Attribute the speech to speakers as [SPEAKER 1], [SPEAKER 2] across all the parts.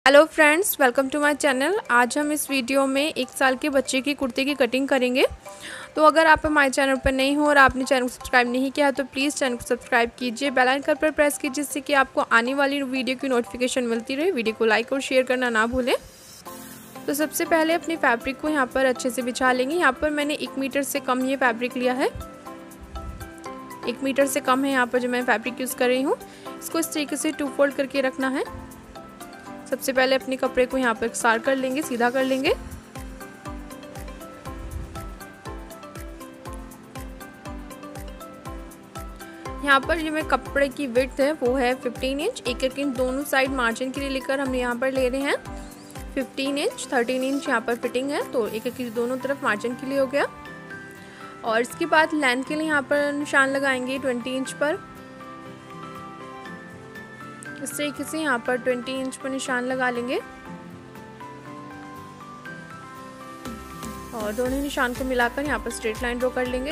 [SPEAKER 1] Hello friends, welcome to my channel. आज हम इस वीडियो में 1 साल के बच्चे की कुर्ते की कटिंग करेंगे। तो अगर आप हमारे चैनल पर नहीं हो और आपने चैनल को सब्सक्राइब नहीं किया तो प्लीज़ चैनल को सब्सक्राइब कीजिए, बेल आइकन पर प्रेस कीजिए जिससे कि आपको आने वाली वीडियो की नोटिफिकेशन मिलती रहे। वीडियो को लाइक और शेयर करना ना भूलें। तो सबसे पहले अपनी फैब्रिक को यहाँ पर अच्छे से बिछा लेंगे। यहाँ पर मैंने 1 मीटर से कम ये फैब्रिक लिया है, 1 मीटर से कम है यहाँ पर जो मैं फैब्रिक यूज़ कर रही हूँ। इसको इस तरीके से 2 फोल्ड करके रखना है। सबसे पहले अपने कपड़े को यहाँ पर इकसार कर लेंगे, सीधा कर लेंगे। यहाँ पर जो मैं कपड़े की विड्थ है वो है 15 इंच। एक इंच दोनों साइड मार्जिन के लिए लेकर हम यहाँ पर ले रहे हैं 15 इंच। 13 इंच यहाँ पर फिटिंग है, तो एक इंच दोनों तरफ मार्जिन के लिए हो गया। और इसके बाद लेंथ के लिए यहाँ पर निशान लगाएंगे 20 इंच पर। इस तरीके से यहाँ पर 20 इंच पर निशान लगा लेंगे और दोनों निशान को मिलाकर यहाँ पर स्ट्रेट लाइन ड्रॉ कर लेंगे।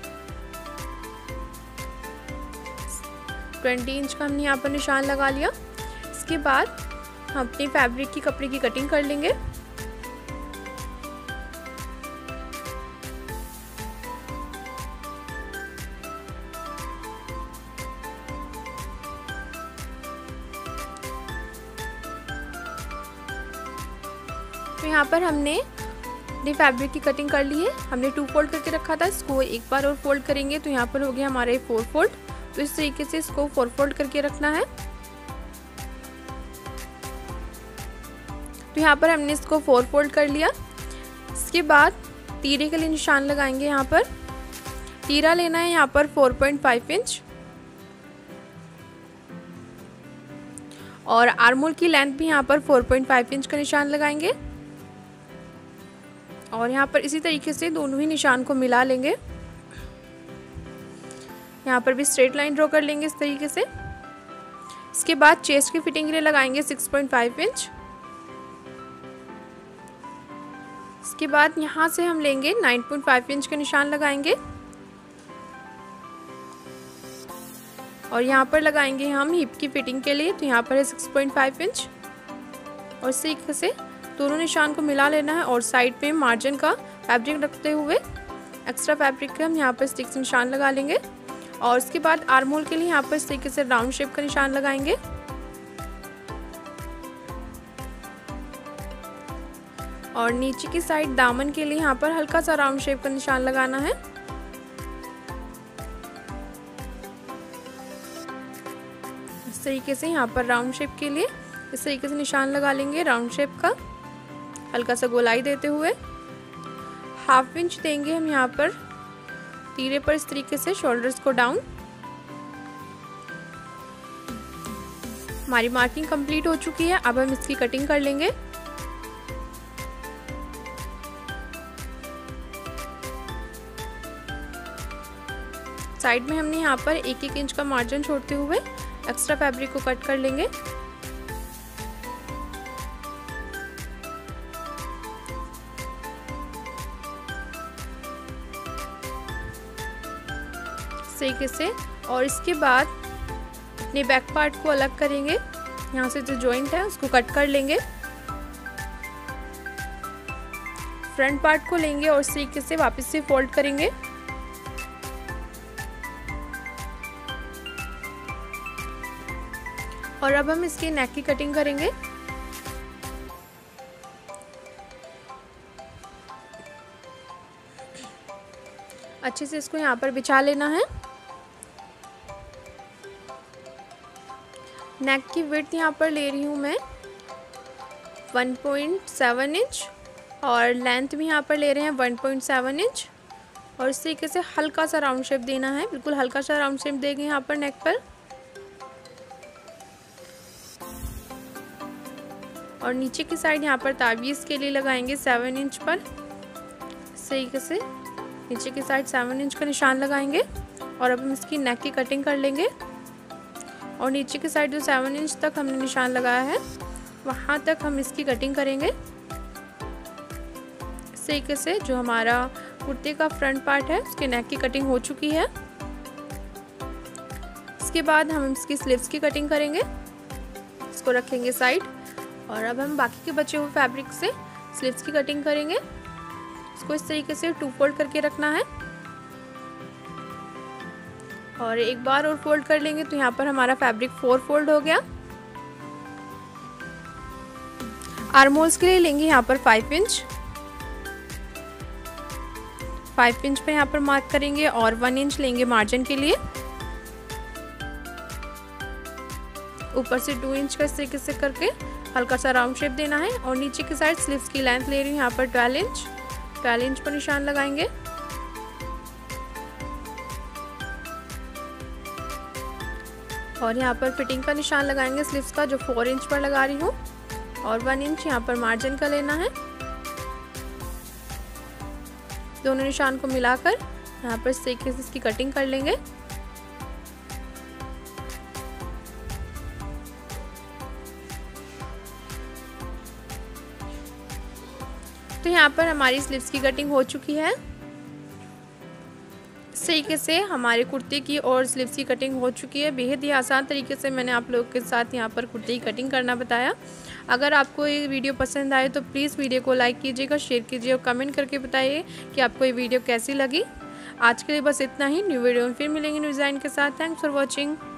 [SPEAKER 1] 20 इंच का हमने यहाँ पर निशान लगा लिया। इसके बाद हम अपनी फैब्रिक की कपड़े की कटिंग कर लेंगे। तो यहाँ पर हमने अपनी फैब्रिक की कटिंग कर ली है। हमने 2 फोल्ड करके रखा था, इसको एक बार और फोल्ड करेंगे तो यहाँ पर हो गया हमारे 4 फोल्ड। तो इस तरीके से इसको 4 फोल्ड करके रखना है। तो यहाँ पर हमने इसको 4 फोल्ड कर लिया। इसके बाद तीरे के लिए निशान लगाएंगे। यहाँ पर तीरा लेना है यहाँ पर 4.5 इंच और आर्महोल की लेंथ भी यहाँ पर 4.5 इंच का निशान लगाएंगे और यहाँ पर इसी तरीके से दोनों ही निशान को मिला लेंगे। यहाँ पर भी स्ट्रेट लाइन ड्रॉ कर लेंगे इस तरीके से। इसके बाद चेस्ट की फिटिंग के लिए लगाएंगे 6.5 इंच। इसके बाद यहाँ से हम लेंगे 9.5 इंच का निशान लगाएंगे और यहाँ पर लगाएंगे हम हिप की फिटिंग के लिए। तो यहाँ पर है 6.5 इंच और इस तरीके से दोनों निशान को मिला लेना है और साइड पे मार्जिन का फैब्रिक रखते हुए एक्स्ट्रा फैब्रिक के हम यहाँ पर स्टिक से निशान लगा लेंगे। और इसके बाद आर्महोल के लिए यहाँ पर इस तरीके से राउंड शेप का निशान लगाएंगे और नीचे की साइड दामन के लिए यहाँ पर हल्का सा राउंड शेप का निशान लगाना है। इस तरीके से यहाँ पर राउंड शेप के लिए इस तरीके से निशान लगा लेंगे, राउंड शेप का हल्का सा गोलाई देते हुए। 1/2 इंच देंगे हम यहाँ पर तीरे पर इस तरीके से शोल्डर्स को डाउन। हमारी मार्किंग कंप्लीट हो चुकी है। अब हम इसकी कटिंग कर लेंगे। साइड में हमने यहाँ पर 1-1 इंच का मार्जिन छोड़ते हुए एक्स्ट्रा फैब्रिक को कट कर लेंगे। तरीके से और इसके बाद अपने बैक पार्ट को अलग करेंगे। यहाँ से जो जॉइंट है उसको कट कर लेंगे। फ्रंट पार्ट को लेंगे और इस तरीके से वापस से फोल्ड करेंगे। और अब हम इसके नेक की कटिंग करेंगे। अच्छे से इसको यहाँ पर बिछा लेना है। नेक की विड्थ यहाँ पर ले रही हूँ मैं 1.7 इंच और लेंथ भी यहाँ पर ले रहे हैं 1.7 इंच और इस तरीके से हल्का सा राउंड शेप देना है। बिल्कुल हल्का सा राउंड शेप देंगे यहाँ पर नेक पर। और नीचे की साइड यहाँ पर ताबीज़ के लिए लगाएंगे 7 इंच पर। इस तरीके से नीचे की साइड 7 इंच का निशान लगाएंगे और अब हम इसकी नेक की कटिंग कर लेंगे। और नीचे की साइड जो 7 इंच तक हमने निशान लगाया है वहाँ तक हम इसकी कटिंग करेंगे। इस तरीके से जो हमारा कुर्ते का फ्रंट पार्ट है उसके नेक की कटिंग हो चुकी है। इसके बाद हम इसकी स्लीव्स की कटिंग करेंगे। इसको रखेंगे साइड और अब हम बाकी के बचे हुए फैब्रिक से स्लीव्स की कटिंग करेंगे। इसको इस तरीके से 2 फोल्ड करके रखना है और एक बार और फोल्ड कर लेंगे तो यहाँ पर हमारा फैब्रिक 4 फोल्ड हो गया। आर्म होल्स के लिए लेंगे यहाँ पर 5 इंच। 5 इंच पे यहाँ पर मार्क करेंगे और 1 इंच लेंगे मार्जिन के लिए। ऊपर से 2 इंच का इस तरीके से करके हल्का सा राउंड शेप देना है और नीचे की साइड स्लीव्स की लेंथ ले रही हूँ यहाँ पर 12 इंच पर निशान लगाएंगे। और यहाँ पर फिटिंग का निशान लगाएंगे स्लीव्स का, जो 4 इंच पर लगा रही हूँ और 1 इंच यहाँ पर मार्जिन का लेना है। दोनों निशान को मिलाकर यहाँ पर इस तरीके से इसकी कटिंग कर लेंगे। तो यहाँ पर हमारी स्लीव्स की कटिंग हो चुकी है। इस तरीके से हमारे कुर्ते की और स्लीव्स की कटिंग हो चुकी है। बेहद ही आसान तरीके से मैंने आप लोगों के साथ यहाँ पर कुर्ते की कटिंग करना बताया। अगर आपको ये वीडियो पसंद आए तो प्लीज़ वीडियो को लाइक कीजिएगा, शेयर कीजिए और कमेंट करके बताइए कि आपको ये वीडियो कैसी लगी। आज के लिए बस इतना ही। न्यू वीडियो में फिर मिलेंगे न्यू डिज़ाइन के साथ। Thanks for watching.